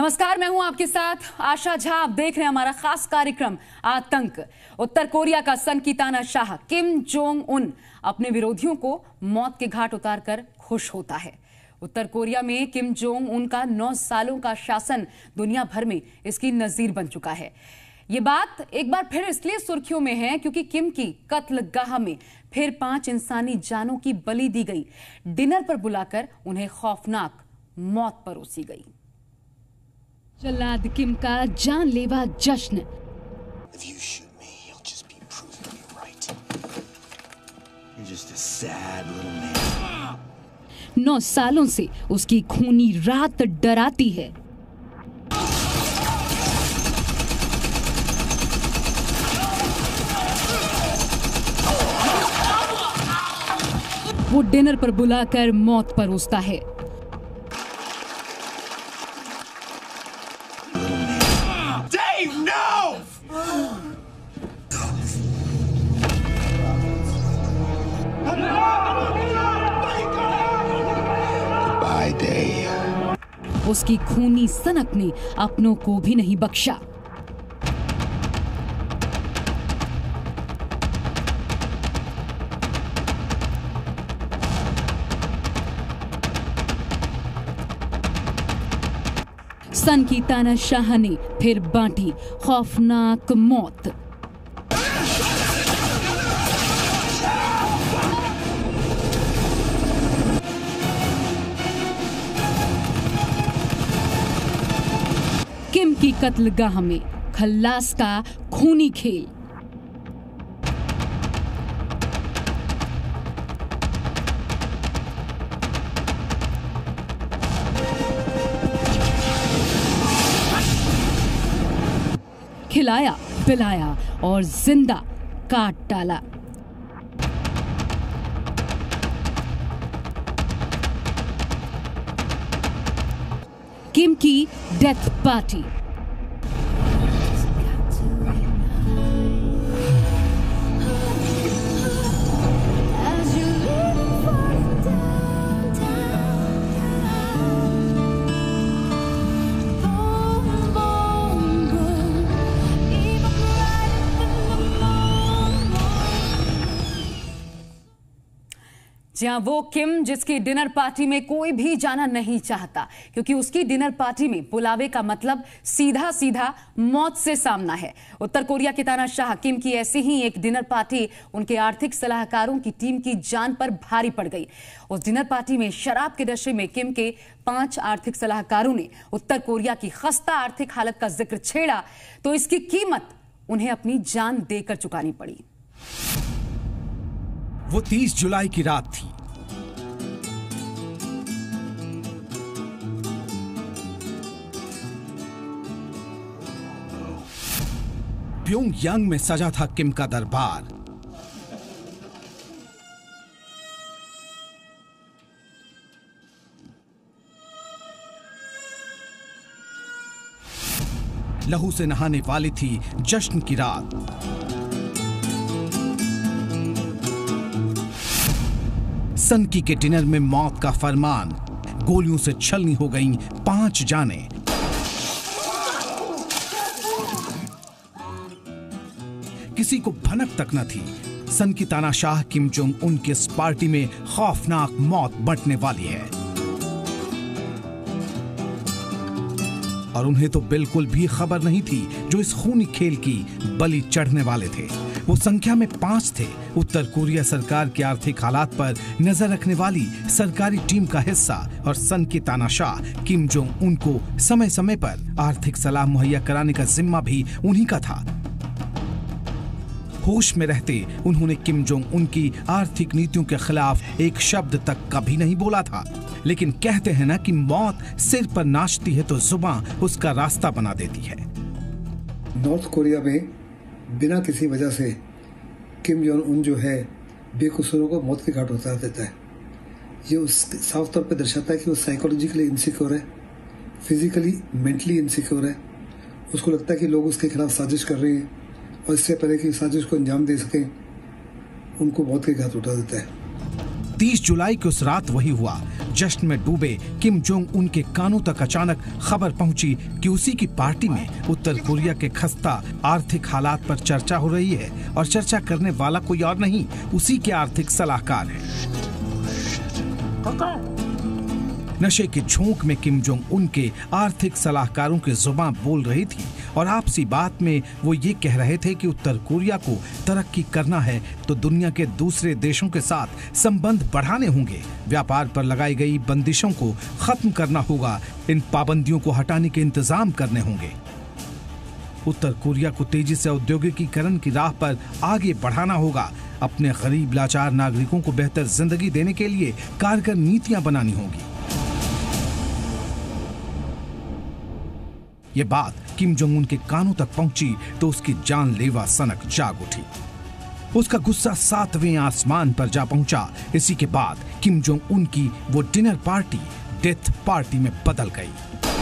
नमस्कार, मैं हूं आपके साथ आशा झा। आप देख रहे हैं हमारा खास कार्यक्रम आतंक। उत्तर कोरिया का सन की तानाशाह किम जोंग उन अपने विरोधियों को मौत के घाट उतारकर खुश होता है। उत्तर कोरिया में किम जोंग उन का 9 सालों का शासन दुनिया भर में इसकी नजीर बन चुका है। ये बात एक बार फिर इसलिए सुर्खियों में है क्योंकि किम की कत्लगाह में फिर 5 इंसानी जानों की बलि दी गई। डिनर पर बुलाकर उन्हें खौफनाक मौत परोसी गई। जल्लाद किम का जानलेवा जश्न। 9 सालों से उसकी खूनी रात डराती है। वो डिनर पर बुलाकर मौत परोसता है। उसकी खूनी सनक ने अपनों को भी नहीं बख्शा। सन की तानाशाह ने फिर बांटी खौफनाक मौत। किम की कत्लगाह में खल्लास का खूनी खेल। खिलाया, पिलाया और जिंदा काट डाला। किम की डेथ पार्टी। जहां वो किम जिसकी डिनर पार्टी में कोई भी जाना नहीं चाहता, क्योंकि उसकी डिनर पार्टी में बुलावे का मतलब सीधा सीधा मौत से सामना है। उत्तर कोरिया के तानाशाह किम की ऐसी ही एक डिनर पार्टी उनके आर्थिक सलाहकारों की टीम की जान पर भारी पड़ गई। उस डिनर पार्टी में शराब के नशे में किम के 5 आर्थिक सलाहकारों ने उत्तर कोरिया की खस्ता आर्थिक हालत का जिक्र छेड़ा तो इसकी कीमत उन्हें अपनी जान देकर चुकानी पड़ी। वो 30 जुलाई की रात थी। प्योंगयांग में सजा था किम का दरबार। लहू से नहाने वाली थी जश्न की रात। सन की के डिनर में मौत का फरमान। गोलियों से छलनी हो गईं 5 जानें। किसी को भनक तक न थी सन की तानाशाह किम जोंग उन की इस पार्टी में खौफनाक मौत बंटने वाली है। और उन्हें तो बिल्कुल भी खबर नहीं थी जो इस खूनी खेल की बलि चढ़ने वाले थे। वो संख्या में 5 थे। उत्तर कोरिया सरकार के आर्थिक हालात पर नजर रखने वाली सरकारी टीम का हिस्सा और सन की तानाशाह किम जोंग उनको समय समय पर आर्थिक सलाह मुहैया कराने का जिम्मा भी उन्हीं का था। होश में रहते उन्होंने किम जोंग उनकी आर्थिक नीतियों के खिलाफ एक शब्द तक कभी नहीं बोला था। लेकिन कहते हैं ना कि मौत सिर पर नाचती है तो जुबान उसका रास्ता बना देती है। नॉर्थ कोरिया में बिना किसी वजह से किम जोंग उन जो है बेकसूरों को मौत के घाट उतार देता है। ये उस साफ तौर पर दर्शाता है कि वो साइकोलॉजिकली इनसिक्योर है, फिजिकली मेंटली इनसिक्योर है। उसको लगता है कि लोग उसके खिलाफ साजिश कर रहे हैं और इससे पहले कि साजिश को अंजाम दे सकें उनको मौत के घाट उठा देता है। 30 जुलाई की उस रात वही हुआ। जश्न में डूबे किम जोंग उन के कानों तक अचानक खबर पहुंची कि उसी की पार्टी में उत्तर कोरिया के खस्ता आर्थिक हालात पर चर्चा हो रही है और चर्चा करने वाला कोई और नहीं, उसी के आर्थिक सलाहकार है। नशे के झोंक में किम जोंग उन के आर्थिक सलाहकारों की जुबान बोल रही थी और आपसी बात में वो ये कह रहे थे कि उत्तर कोरिया को तरक्की करना है तो दुनिया के दूसरे देशों के साथ संबंध बढ़ाने होंगे, व्यापार पर लगाई गई बंदिशों को खत्म करना होगा, इन पाबंदियों को हटाने के इंतजाम करने होंगे। उत्तर कोरिया को तेजी से औद्योगिकीकरण की राह पर आगे बढ़ाना होगा, अपने गरीब लाचार नागरिकों को बेहतर जिंदगी देने के लिए कारगर नीतियां बनानी होंगी। ये बात किम जोंग उन के कानों तक पहुंची तो उसकी जानलेवा सनक जाग उठी। उसका गुस्सा 7वें आसमान पर जा पहुंचा। इसी के बाद किम जोंग उन की वो डिनर पार्टी डेथ पार्टी में बदल गई।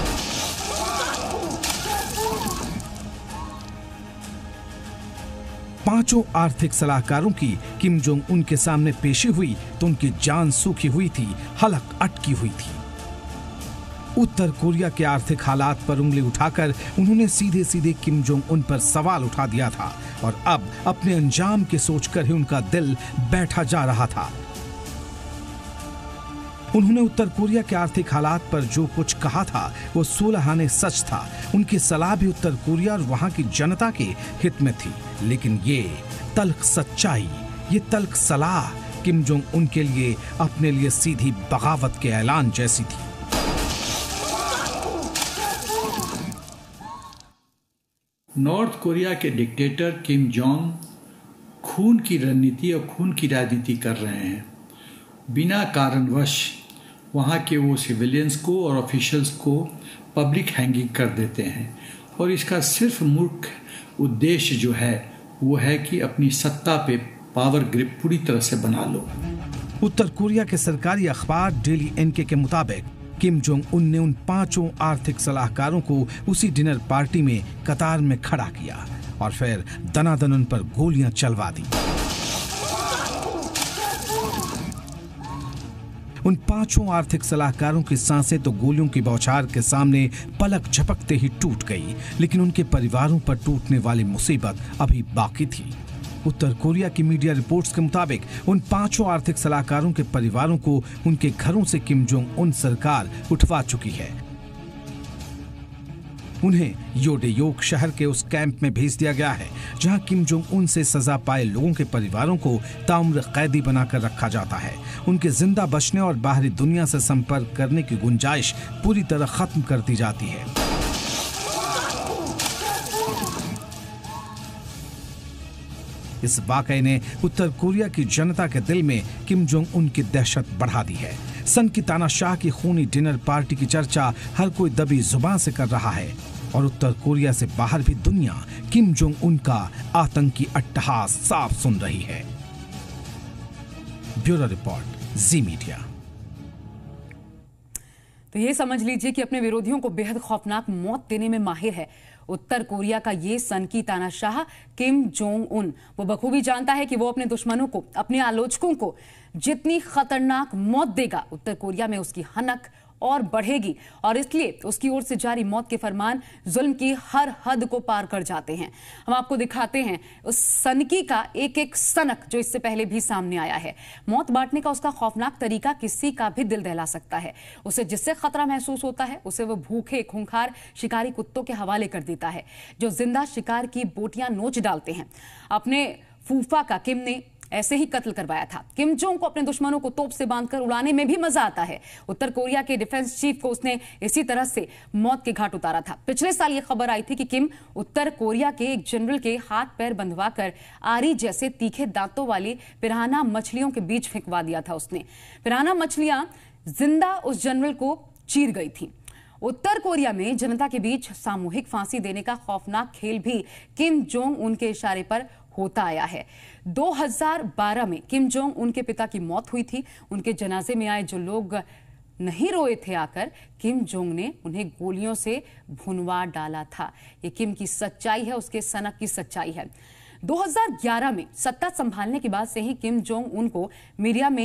पांचों आर्थिक सलाहकारों की किम जोंग उन के सामने पेशी हुई तो उनकी जान सूखी हुई थी, हलक अटकी हुई थी। उत्तर कोरिया के आर्थिक हालात पर उंगली उठाकर उन्होंने सीधे सीधे किम जोंग उन पर सवाल उठा दिया था और अब अपने अंजाम के सोचकर ही उनका दिल बैठा जा रहा था। उन्होंने उत्तर कोरिया के आर्थिक हालात पर जो कुछ कहा था वो 16 आने सच था। उनकी सलाह भी उत्तर कोरिया और वहां की जनता के हित में थी, लेकिन ये तल्ख सच्चाई, ये तल्ख सलाह किम जोंग उन के लिए अपने लिए सीधी बगावत के ऐलान जैसी थी। नॉर्थ कोरिया के डिक्टेटर किम जोंग खून की रणनीति और खून की राजनीति कर रहे हैं। बिना कारणवश वहाँ के वो सिविलियंस को और ऑफिशियल्स को पब्लिक हैंगिंग कर देते हैं और इसका सिर्फ मुख्य उद्देश्य जो है वो है कि अपनी सत्ता पे पावर ग्रिप पूरी तरह से बना लो। उत्तर कोरिया के सरकारी अखबार डेली एनके के मुताबिक किम जोंग उन ने उन पांचों आर्थिक सलाहकारों को उसी डिनर पार्टी में कतार में खड़ा किया और फिर दनादन उन पर गोलियां चलवा दी। उन पांचों आर्थिक सलाहकारों की सांसें तो गोलियों की बौछार के सामने पलक झपकते ही टूट गई, लेकिन उनके परिवारों पर टूटने वाली मुसीबत अभी बाकी थी। उत्तर कोरिया की मीडिया रिपोर्ट्स के मुताबिक उन पांचों आर्थिक सलाहकारों के परिवारों को उनके घरों से किम जोंग उन सरकार उठवा चुकी है। उन्हें योडेयोक शहर के उस कैंप में भेज दिया गया है जहां किम जोंग उन से सजा पाए लोगों के परिवारों को ताउम्र कैदी बनाकर रखा जाता है। उनके जिंदा बचने और बाहरी दुनिया से संपर्क करने की गुंजाइश पूरी तरह खत्म कर दी जाती है। इस वाकये ने उत्तर कोरिया की जनता के दिल में किम जोंग उन की दहशत बढ़ा दी है। सन की तानाशाह की खूनी डिनर पार्टी की चर्चा हर कोई दबी जुबान से कर रहा है और उत्तर कोरिया से बाहर भी दुनिया किम जोंग उन का आतंकी अट्टहास साफ सुन रही है। Bureau report, Zee Media. तो ये समझ लीजिए कि अपने विरोधियों को बेहद खौफनाक मौत देने में माहिर है उत्तर कोरिया का ये सनकी तानाशाह किम जोंग उन। वो बखूबी जानता है कि वो अपने दुश्मनों को, अपने आलोचकों को जितनी खतरनाक मौत देगा, उत्तर कोरिया में उसकी हनक और बढ़ेगी और इसलिए उसकी ओर से जारी मौत के फरमान जुल्म की हर हद को पार कर जाते हैं। हम आपको दिखाते हैं उस सनकी का एक एक सनक जो इससे पहले भी सामने आया है। मौत बांटने का उसका खौफनाक तरीका किसी का भी दिल दहला सकता है। उसे जिससे खतरा महसूस होता है उसे वो भूखे खूंखार शिकारी कुत्तों के हवाले कर देता है जो जिंदा शिकार की बोटियां नोच डालते हैं। अपने फूफा का किम ने ऐसे ही कत्ल करवाया था। किम जोंग को अपने दुश्मनों को तोप से बांधकर उड़ाने में भी मजा आता है। उत्तर कोरिया के डिफेंस चीफ को उसने इसी तरह से मौत के घाट उतारा था। पिछले साल ये खबर आई थी कि किम उत्तर कोरिया के एक जनरल के हाथ पैर बंधवाकर आरी जैसे तीखे दांतों वाली पिराना मछलियों के बीच फेंकवा दिया था। उसने पिराना मछलियां जिंदा उस जनरल को चीर गई थी। उत्तर कोरिया में जनता के बीच सामूहिक फांसी देने का खौफनाक खेल भी किम जोंग उनके इशारे पर होता आया है। 2012 में किम जोंग उनके पिता की मौत हुई थी। उनके जनाजे में आए जो लोग नहीं रोए थे आकर, किम जोंग ने उन्हें गोलियों से भुनवा डाला था। ये किम की सच्चाई है, उसके सनक की सच्चाई है। 2011 में सत्ता संभालने के बाद से ही किम जोंग उनको मीडिया में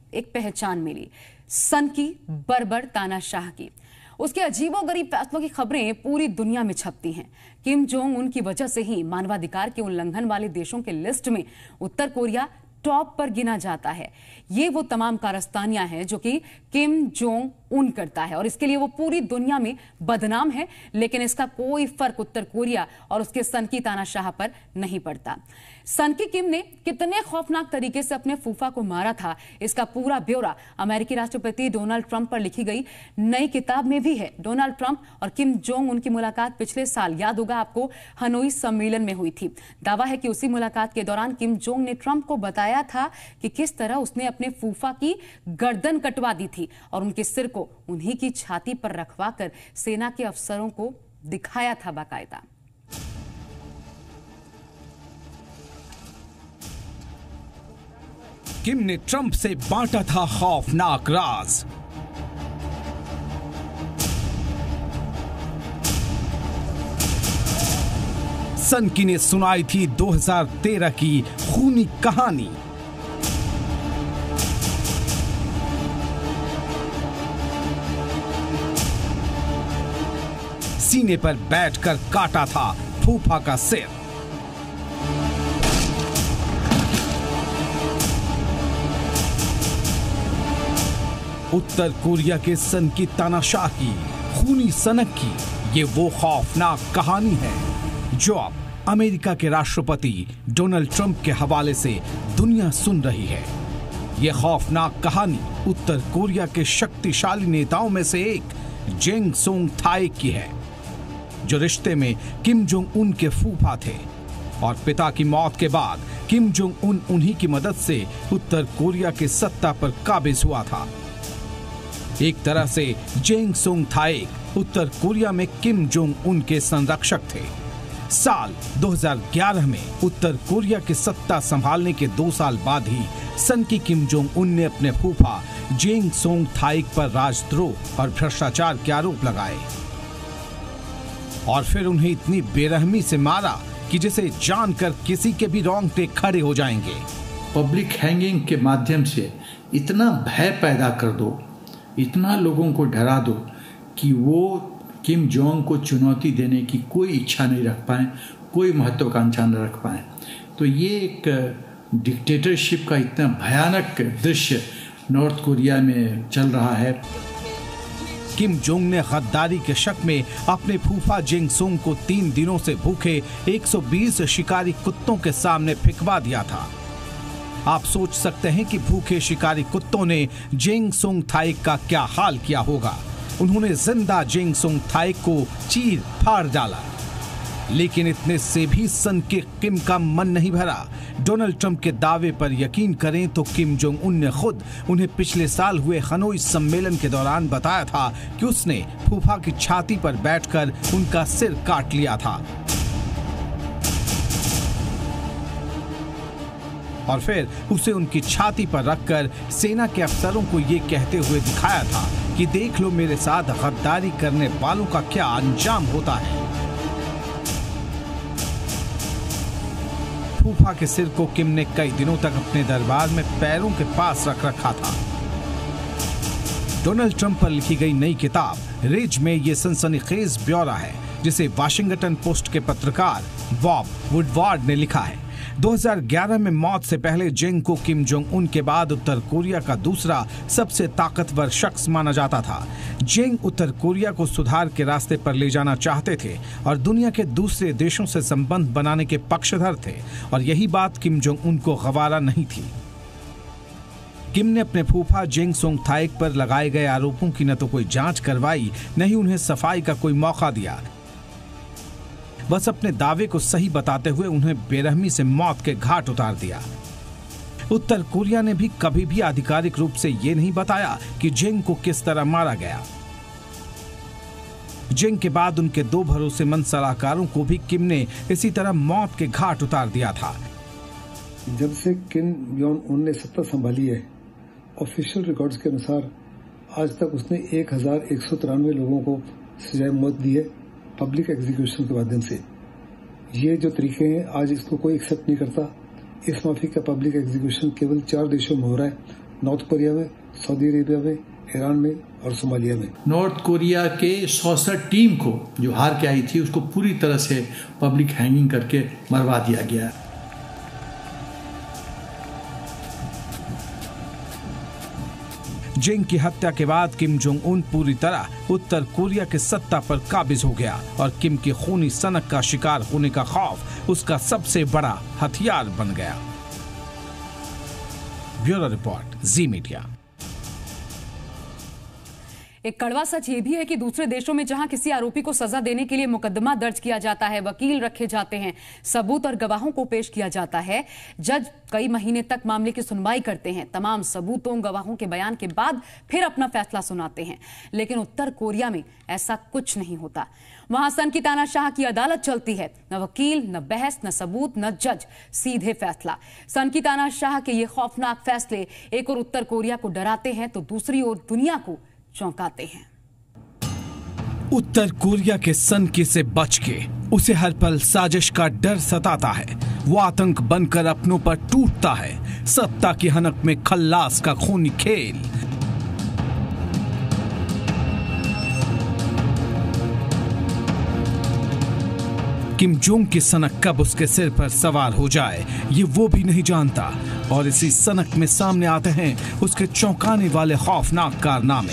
एक पहचान मिली, सन की बर्बर तानाशाह की। उसके अजीबोगरीब फैसलों की खबरें पूरी दुनिया में छपती हैं। किम जोंग उन की वजह से ही मानवाधिकार के उल्लंघन वाले देशों के लिस्ट में उत्तर कोरिया टॉप पर गिना जाता है। ये वो तमाम कारस्तानियां हैं जो कि किम जोंग उन करता है और इसके लिए वो पूरी दुनिया में बदनाम है, लेकिन इसका कोई फर्क उत्तर कोरिया और उसके सन की तानाशाह पर नहीं पड़ता। सन की किम ने कितने खौफनाक तरीके से अपने फूफा को मारा था, इसका पूरा ब्यौरा अमेरिकी राष्ट्रपति डोनाल्ड ट्रंप पर लिखी गई नई किताब में भी है। डोनाल्ड ट्रंप और किम जोंग उनकी मुलाकात पिछले साल, याद होगा आपको, हनोई सम्मेलन में हुई थी। दावा है कि उसी मुलाकात के दौरान किम जोंग ने ट्रंप को बताया था कि किस तरह उसने अपने फूफा की गर्दन कटवा दी थी और उनके सिर को उन्हीं की छाती पर रखवाकर सेना के अफसरों को दिखाया था बाकायदा। किम ने ट्रंप से बांटा था खौफनाक राज। सन की ने सुनाई थी 2013 की खूनी कहानी। सीने पर बैठकर काटा था फूफा का सिर। उत्तर कोरिया के सन की तानाशाह की खूनी सनक की ये वो खौफनाक कहानी है जो अब अमेरिका के राष्ट्रपति डोनाल्ड ट्रंप के हवाले से दुनिया सुन रही है। यह खौफनाक कहानी उत्तर कोरिया के शक्तिशाली नेताओं में से एक जेंग सोंग थाई की है, जो रिश्ते में किम जोंग उन के फूफा थे और पिता की मौत के बाद किम जोंग उन उन्हीं की मदद से उत्तर कोरिया के सत्ता पर काबिज हुआ था। एक तरह से जेंग सोंग थाई उत्तर कोरिया में किम जोंग उन के संरक्षक थे। साल 2011 में उत्तर कोरिया की सत्ता संभालने के 2 साल बाद ही सन की किम जोंग उन ने अपने फूफा जेंग सोंग थाई पर राजद्रोह और भ्रष्टाचार के आरोप लगाए और फिर उन्हें इतनी बेरहमी से मारा कि जिसे जानकर किसी के भी रोंगटे खड़े हो जाएंगे। पब्लिक हैंगिंग के माध्यम से इतना भय पैदा कर दो, इतना लोगों को डरा दो कि वो किम जोंग को चुनौती देने की कोई इच्छा नहीं रख पाए, कोई महत्वाकांक्षा न रख पाए। तो ये एक डिक्टेटरशिप का इतना भयानक दृश्य नॉर्थ कोरिया में चल रहा है। किम जोंग ने गद्दारी के शक में अपने फूफा जेंग सोंग को 3 दिनों से भूखे 120 शिकारी कुत्तों के सामने फिकवा दिया था। आप सोच सकते हैं कि भूखे शिकारी कुत्तों ने जेंग सोंग थाई का क्या हाल किया होगा। उन्होंने जिंदा जेंग सोंग थाई को चीर फाड़ डाला, लेकिन इतने से भी सन के किम का मन नहीं भरा। डोनाल्ड ट्रंप के दावे पर यकीन करें तो किम जोंग उन ने खुद उन्हें पिछले साल हुए हनोई सम्मेलन के दौरान बताया था कि उसने फूफा की छाती पर बैठकर उनका सिर काट लिया था और फिर उसे उनकी छाती पर रखकर सेना के अफसरों को ये कहते हुए दिखाया था कि देख लो मेरे साथ गद्दारी करने वालों का क्या अंजाम होता है। फूफा के सिर को किम ने कई दिनों तक अपने दरबार में पैरों के पास रख रखा था। डोनाल्ड ट्रंप पर लिखी गई नई किताब रिज में ये सनसनीखेज ब्यौरा है, जिसे वाशिंगटन पोस्ट के पत्रकार बॉब वुडवार्ड ने लिखा है। 2011 में मौत से पहले जेंग को किम जोंग उन के बाद उत्तर कोरिया का दूसरा सबसे ताकतवर शख्स माना जाता था। जेंग उत्तर कोरिया को सुधार के रास्ते पर ले जाना चाहते थे और दुनिया के दूसरे देशों से संबंध बनाने के पक्षधर थे, और यही बात किम जोंग उन को गवारा नहीं थी। किम ने अपने फूफा जेंग सोंग थाई पर लगाए गए आरोपों की न तो कोई जांच करवाई, न ही उन्हें सफाई का कोई मौका दिया। बस अपने दावे को सही बताते हुए उन्हें बेरहमी से मौत के घाट उतार दिया। उत्तर कोरिया ने भी कभी भी आधिकारिक रूप से यह नहीं बताया कि जेंग को किस तरह मारा गया। जेंग के बाद उनके 2 भरोसेमंद सलाहकारों को भी किम ने इसी तरह मौत के घाट उतार दिया था। जब से किम जोंग उन ने सत्ता संभाली है, ऑफिशियल रिकॉर्ड्स के अनुसार आज तक उसने 1193 लोगों को सजाए मौत दी है पब्लिक एग्जीक्यूशन के माध्यम से। ये जो तरीके हैं आज इसको कोई एक्सेप्ट नहीं करता। इस माफी का पब्लिक एग्जीक्यूशन केवल 4 देशों में हो रहा है, नॉर्थ कोरिया में, सऊदी अरेबिया में, ईरान में और सोमालिया में। नॉर्थ कोरिया के 64 टीम को जो हार के आई थी उसको पूरी तरह से पब्लिक हैंगिंग करके मरवा दिया गया। जिंग की हत्या के बाद किम जोंग उन पूरी तरह उत्तर कोरिया के सत्ता पर काबिज हो गया और किम की खूनी सनक का शिकार होने का खौफ उसका सबसे बड़ा हथियार बन गया। Bureau report, Zee Media. एक कड़वा सच ये भी है कि दूसरे देशों में जहां किसी आरोपी को सजा देने के लिए मुकदमा दर्ज किया जाता है, वकील रखे जाते हैं, सबूत और गवाहों को पेश किया जाता है, जज कई महीने तक मामले की सुनवाई करते हैं, तमाम सबूतों गवाहों के बयान के बाद फिर अपना फैसला सुनाते हैं। लेकिन उत्तर कोरिया में ऐसा कुछ नहीं होता। वहां सन की तानाशाह की अदालत चलती है, न वकील, न बहस, न सबूत, न जज, सीधे फैसला। सन की तानाशाह के ये खौफनाक फैसले एक और उत्तर कोरिया को डराते हैं तो दूसरी ओर दुनिया को चौंकाते हैं। उत्तर कोरिया के सनकी से बच के उसे हर पल साजिश का डर सताता है। वो आतंक बनकर अपनों पर टूटता है। सत्ता की हनक में खल्लास का खूनी खेल। किम जोंग की सनक कब उसके सिर पर सवार हो जाए ये वो भी नहीं जानता। और इसी सनक में सामने आते हैं उसके चौंकाने वाले खौफनाक कारनामे।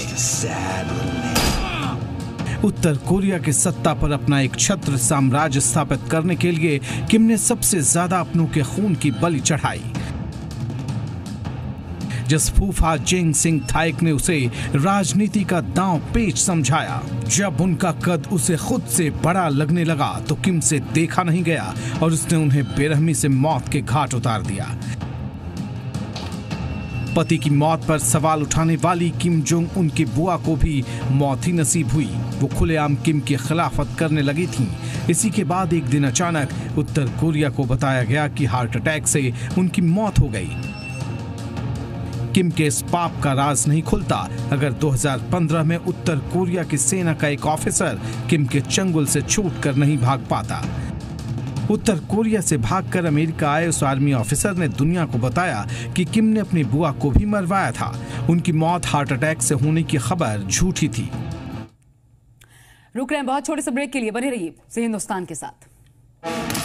उत्तर कोरिया की सत्ता पर अपना एक छत्र साम्राज्य स्थापित करने के लिए किम ने सबसे ज्यादा अपनों के खून की बलि चढ़ाई। जिस फूफा जिंग सिंह थाइक ने उसे राजनीति का दांव पेच समझाया, जब उनका कद उसे खुद से बड़ा लगने लगा तो किम से देखा नहीं गया और उसने उन्हें बेरहमी से मौत के घाट उतार दिया। पति की मौत पर सवाल उठाने वाली किम जोंग उनकी बुआ को भी मौत ही नसीब हुई। वो खुलेआम किम की खिलाफत करने लगी थीं। इसी के बाद एक दिन अचानक उत्तर कोरिया को बताया गया कि हार्ट अटैक से उनकी मौत हो गई। किम के इस पाप का राज नहीं खुलता अगर 2015 में उत्तर कोरिया की सेना का एक ऑफिसर किम के चंगुल से छूटकर नहीं भाग पाता। उत्तर कोरिया से भागकर अमेरिका आए उस आर्मी ऑफिसर ने दुनिया को बताया कि किम ने अपनी बुआ को भी मरवाया था। उनकी मौत हार्ट अटैक से होने की खबर झूठी थी। रुक रहे हैं बहुत छोटे से ब्रेक के लिए, बने रहिए हिंदुस्तान के साथ।